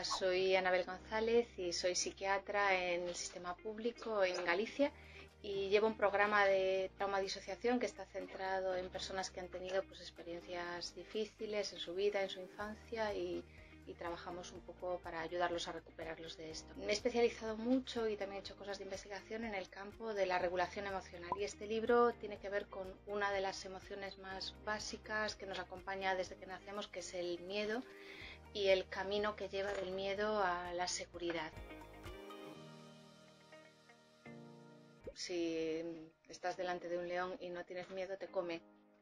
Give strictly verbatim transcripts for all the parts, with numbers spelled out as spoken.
Hola, soy Anabel González y soy psiquiatra en el sistema público en Galicia y llevo un programa de trauma disociación que está centrado en personas que han tenido pues, experiencias difíciles en su vida, en su infancia y, y trabajamos un poco para ayudarlos a recuperarlos de esto. Me he especializado mucho y también he hecho cosas de investigación en el campo de la regulación emocional y este libro tiene que ver con una de las emociones más básicas que nos acompaña desde que nacemos, que es el miedo, y el camino que lleva del miedo a la seguridad. Si estás delante de un león y no tienes miedo, te come.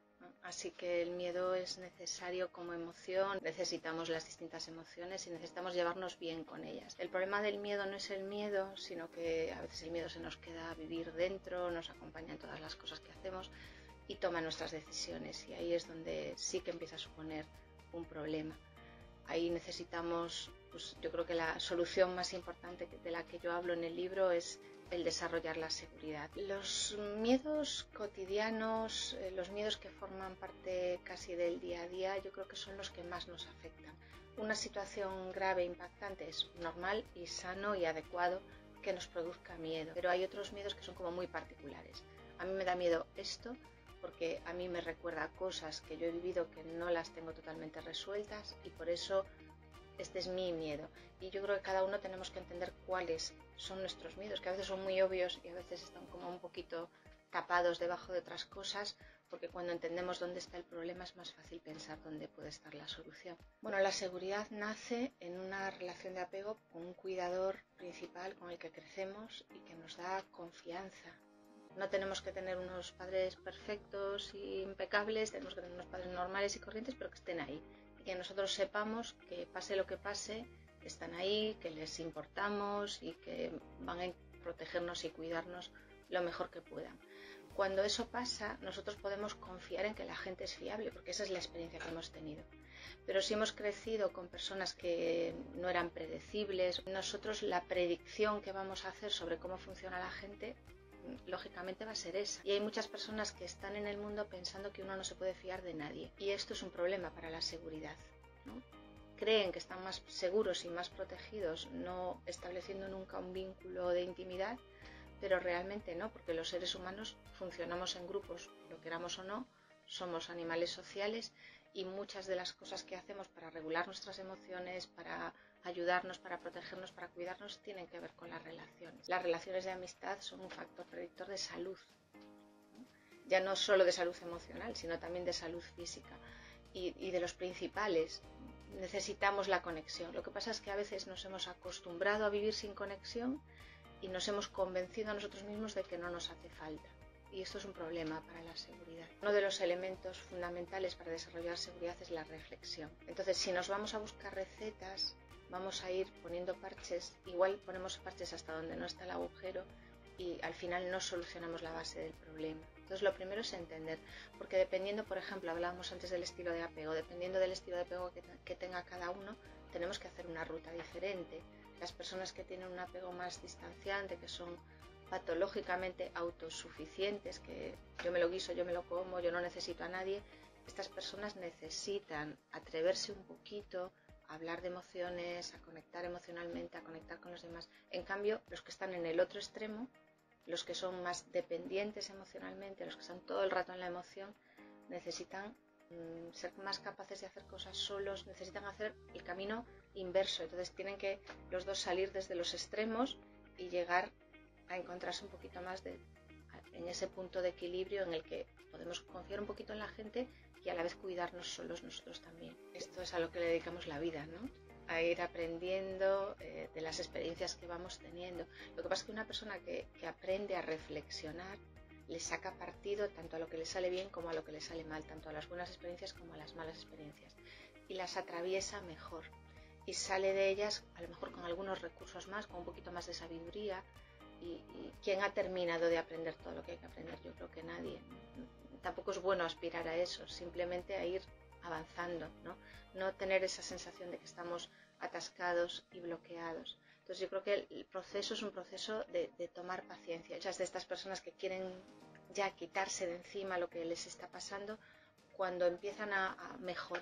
Así que el miedo es necesario como emoción, necesitamos las distintas emociones y necesitamos llevarnos bien con ellas. El problema del miedo no es el miedo, sino que a veces el miedo se nos queda a vivir dentro, nos acompaña en todas las cosas que hacemos y toma nuestras decisiones, y ahí es donde sí que empieza a suponer un problema. Ahí necesitamos, pues yo creo que la solución más importante de la que yo hablo en el libro es el desarrollar la seguridad. Los miedos cotidianos, eh, los miedos que forman parte casi del día a día, yo creo que son los que más nos afectan. Una situación grave, impactante, es normal y sano y adecuado que nos produzca miedo, pero hay otros miedos que son como muy particulares. A mí me da miedo esto, porque a mí me recuerda cosas que yo he vivido que no las tengo totalmente resueltas y por eso este es mi miedo. Y yo creo que cada uno tenemos que entender cuáles son nuestros miedos, que a veces son muy obvios y a veces están como un poquito tapados debajo de otras cosas, porque cuando entendemos dónde está el problema es más fácil pensar dónde puede estar la solución. Bueno, la seguridad nace en una relación de apego con un cuidador principal con el que crecemos y que nos da confianza. No tenemos que tener unos padres perfectos e impecables, tenemos que tener unos padres normales y corrientes, pero que estén ahí. Y que nosotros sepamos que pase lo que pase, están ahí, que les importamos y que van a protegernos y cuidarnos lo mejor que puedan. Cuando eso pasa, nosotros podemos confiar en que la gente es fiable, porque esa es la experiencia que hemos tenido. Pero si hemos crecido con personas que no eran predecibles, nosotros la predicción que vamos a hacer sobre cómo funciona la gente lógicamente va a ser esa. Y hay muchas personas que están en el mundo pensando que uno no se puede fiar de nadie. Y esto es un problema para la seguridad, ¿no? Creen que están más seguros y más protegidos no estableciendo nunca un vínculo de intimidad, pero realmente no, porque los seres humanos funcionamos en grupos, lo queramos o no, somos animales sociales y muchas de las cosas que hacemos para regular nuestras emociones, para ayudarnos, para protegernos, para cuidarnos, tienen que ver con las relaciones. Las relaciones de amistad son un factor predictor de salud, ¿no? Ya no solo de salud emocional, sino también de salud física y, y de los principales. Necesitamos la conexión. Lo que pasa es que a veces nos hemos acostumbrado a vivir sin conexión y nos hemos convencido a nosotros mismos de que no nos hace falta. Y esto es un problema para la seguridad. Uno de los elementos fundamentales para desarrollar seguridad es la reflexión. Entonces, si nos vamos a buscar recetas, vamos a ir poniendo parches, igual ponemos parches hasta donde no está el agujero y al final no solucionamos la base del problema. Entonces, lo primero es entender, porque dependiendo, por ejemplo, hablábamos antes del estilo de apego, dependiendo del estilo de apego que, que tenga cada uno, tenemos que hacer una ruta diferente. Las personas que tienen un apego más distanciante, que son patológicamente autosuficientes, que yo me lo guiso, yo me lo como, yo no necesito a nadie, estas personas necesitan atreverse un poquito a hablar de emociones, a conectar emocionalmente, a conectar con los demás. En cambio, los que están en el otro extremo, los que son más dependientes emocionalmente, los que están todo el rato en la emoción, necesitan mmm, ser más capaces de hacer cosas solos, necesitan hacer el camino inverso. Entonces tienen que los dos salir desde los extremos y llegar a encontrarse un poquito más de, en ese punto de equilibrio en el que podemos confiar un poquito en la gente y a la vez cuidarnos solos nosotros también. Esto es a lo que le dedicamos la vida, ¿no? A ir aprendiendo eh, de las experiencias que vamos teniendo. Lo que pasa es que una persona que, que aprende a reflexionar le saca partido tanto a lo que le sale bien como a lo que le sale mal, tanto a las buenas experiencias como a las malas experiencias, y las atraviesa mejor y sale de ellas a lo mejor con algunos recursos más, con un poquito más de sabiduría. Y, y ¿quién ha terminado de aprender todo lo que hay que aprender? Yo creo que nadie. Tampoco es bueno aspirar a eso, simplemente a ir avanzando, ¿no? No tener esa sensación de que estamos atascados y bloqueados. Entonces yo creo que el proceso es un proceso de, de tomar paciencia. Muchas de estas personas que quieren ya quitarse de encima lo que les está pasando, cuando empiezan a, a mejorar,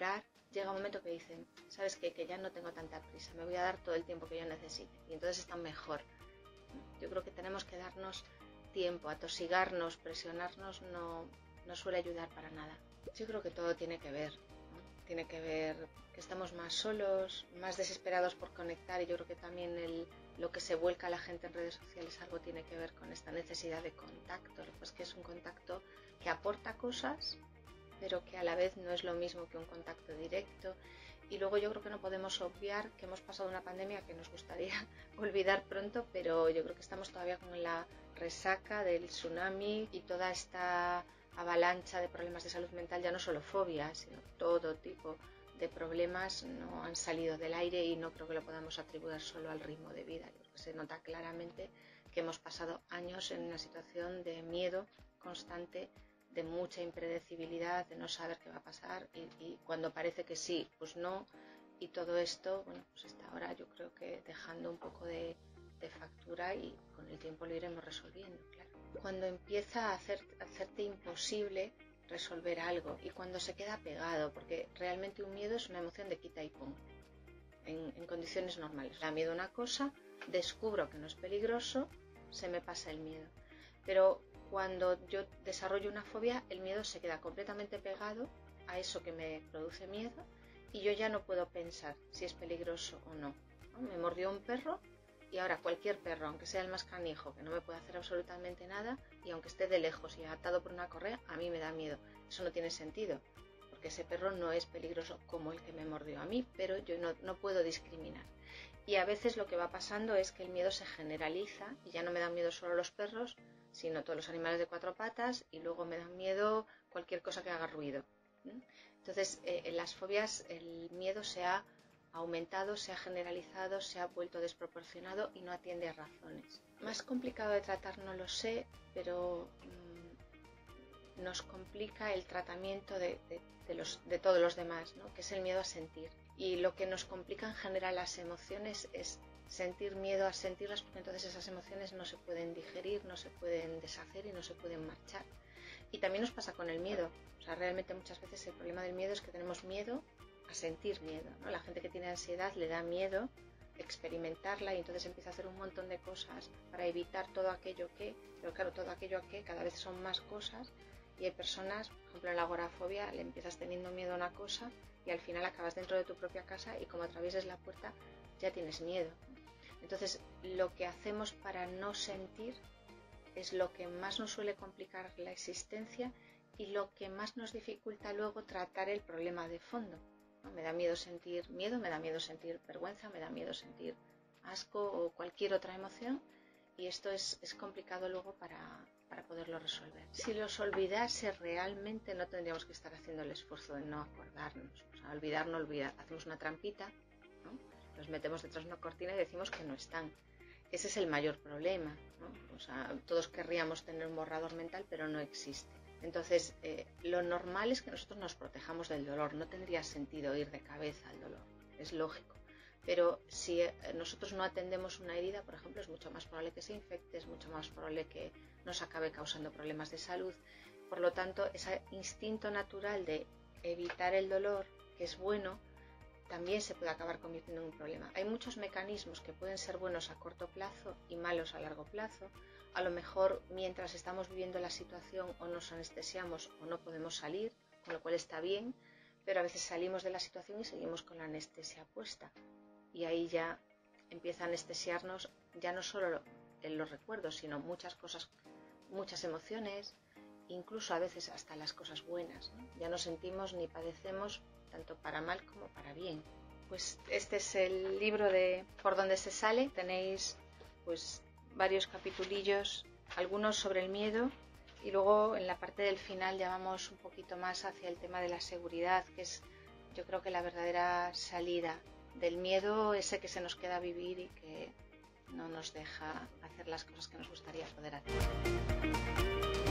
llega un momento que dicen, ¿sabes qué? Que ya no tengo tanta prisa, me voy a dar todo el tiempo que yo necesite y entonces están mejor. Yo creo que tenemos que darnos tiempo, atosigarnos, presionarnos no, no suele ayudar para nada. Yo creo que todo tiene que ver, ¿no? Tiene que ver que estamos más solos, más desesperados por conectar y yo creo que también el, lo que se vuelca a la gente en redes sociales algo tiene que ver con esta necesidad de contacto, pues que es un contacto que aporta cosas, pero que a la vez no es lo mismo que un contacto directo. Y luego yo creo que no podemos obviar que hemos pasado una pandemia que nos gustaría olvidar pronto, pero yo creo que estamos todavía con la resaca del tsunami y toda esta avalancha de problemas de salud mental, ya no solo fobias, sino todo tipo de problemas no han salido del aire y no creo que lo podamos atribuir solo al ritmo de vida. Yo creo que se nota claramente que hemos pasado años en una situación de miedo constante, de mucha impredecibilidad, de no saber qué va a pasar y, y cuando parece que sí, pues no, y todo esto, bueno, pues está ahora yo creo que dejando un poco de, de factura y con el tiempo lo iremos resolviendo, claro. Cuando empieza a, hacer, a hacerte imposible resolver algo y cuando se queda pegado, porque realmente un miedo es una emoción de quita y pon en, en condiciones normales. Da miedo a una cosa, descubro que no es peligroso, se me pasa el miedo, pero cuando yo desarrollo una fobia, el miedo se queda completamente pegado a eso que me produce miedo y yo ya no puedo pensar si es peligroso o no, ¿no? Me mordió un perro y ahora cualquier perro, aunque sea el más canijo, que no me puede hacer absolutamente nada y aunque esté de lejos y atado por una correa, a mí me da miedo. Eso no tiene sentido, porque ese perro no es peligroso como el que me mordió a mí, pero yo no, no puedo discriminar. Y a veces lo que va pasando es que el miedo se generaliza y ya no me dan miedo solo los perros, sino todos los animales de cuatro patas y luego me dan miedo cualquier cosa que haga ruido. Entonces, eh, en las fobias el miedo se ha aumentado, se ha generalizado, se ha vuelto desproporcionado y no atiende a razones. Más complicado de tratar no lo sé, pero mmm, nos complica el tratamiento de, de, de, los, de todos los demás, ¿no? Que es el miedo a sentir. Y lo que nos complica en general las emociones es sentir miedo a sentirlas, porque entonces esas emociones no se pueden digerir, no se pueden deshacer y no se pueden marchar. Y también nos pasa con el miedo. O sea, realmente muchas veces el problema del miedo es que tenemos miedo a sentir miedo, ¿no? La gente que tiene ansiedad le da miedo experimentarla y entonces empieza a hacer un montón de cosas para evitar todo aquello que, pero claro, todo aquello que cada vez son más cosas y hay personas, por ejemplo en la agorafobia, le empiezas teniendo miedo a una cosa y al final acabas dentro de tu propia casa y como atravieses la puerta ya tienes miedo. Entonces, lo que hacemos para no sentir es lo que más nos suele complicar la existencia y lo que más nos dificulta luego tratar el problema de fondo, ¿no? Me da miedo sentir miedo, me da miedo sentir vergüenza, me da miedo sentir asco o cualquier otra emoción y esto es, es complicado luego para, para poderlo resolver. Si los olvidase realmente no tendríamos que estar haciendo el esfuerzo de no acordarnos. O sea, olvidar no olvidar. Hacemos una trampita, ¿no? Los metemos detrás de una cortina y decimos que no están. Ese es el mayor problema, ¿no? O sea, todos querríamos tener un borrador mental, pero no existe. Entonces, eh, lo normal es que nosotros nos protejamos del dolor. No tendría sentido ir de cabeza al dolor, es lógico. Pero si eh, nosotros no atendemos una herida, por ejemplo, es mucho más probable que se infecte, es mucho más probable que nos acabe causando problemas de salud. Por lo tanto, ese instinto natural de evitar el dolor, que es bueno, también se puede acabar convirtiendo en un problema. Hay muchos mecanismos que pueden ser buenos a corto plazo y malos a largo plazo. A lo mejor mientras estamos viviendo la situación o nos anestesiamos o no podemos salir, con lo cual está bien, pero a veces salimos de la situación y seguimos con la anestesia puesta. Y ahí ya empieza a anestesiarnos ya no solo en los recuerdos, sino muchas cosas, muchas emociones, incluso a veces hasta las cosas buenas, ¿no? Ya no sentimos ni padecemos tanto para mal como para bien. Pues este es el libro de Por donde se sale. Tenéis pues varios capitulillos, algunos sobre el miedo y luego en la parte del final ya vamos un poquito más hacia el tema de la seguridad, que es yo creo que la verdadera salida del miedo, ese que se nos queda vivir y que no nos deja hacer las cosas que nos gustaría poder hacer.